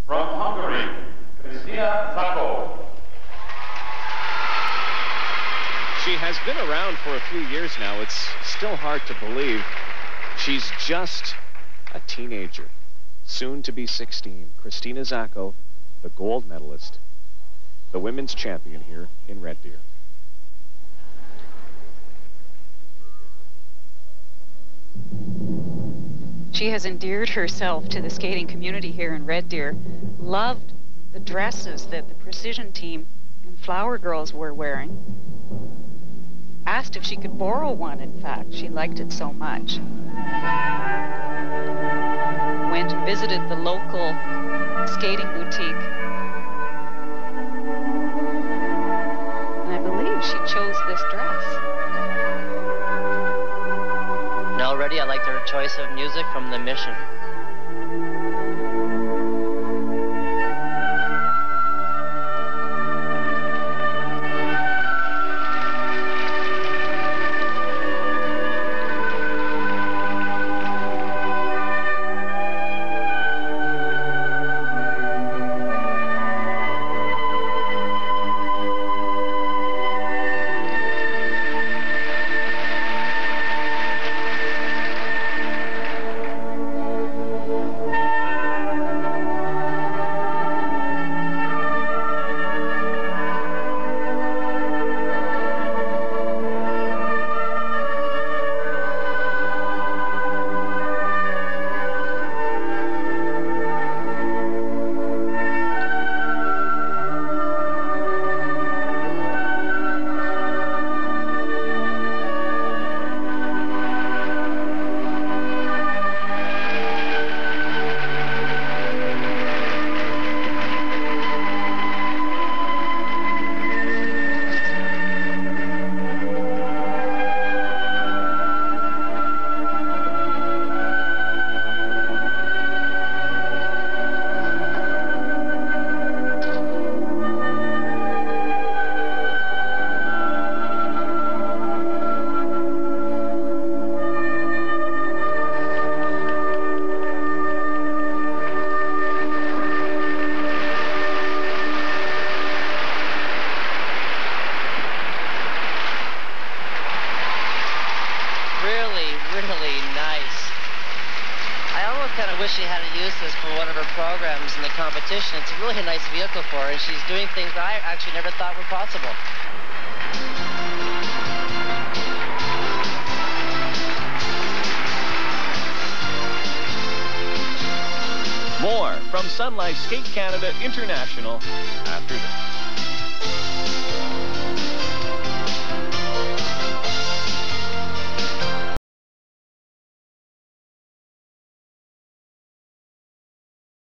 From Hungary, Kristina Zako. She has been around for a few years now. It's still hard to believe. She's just a teenager, soon to be 16. Kristina Zako, the gold medalist, the women's champion here in Red Deer. She has endeared herself to the skating community here in Red Deer, loved the dresses that the Precision team and Flower Girls were wearing, asked if she could borrow one, in fact. She liked it so much. Went and visited the local skating boutique. And I believe she chose this dress. Already, I liked her choice of music from The Mission. Really nice. I almost kind of wish she had used this for one of her programs in the competition. It's a really nice vehicle for her, and she's doing things that I actually never thought were possible. More from Sun Life Skate Canada International after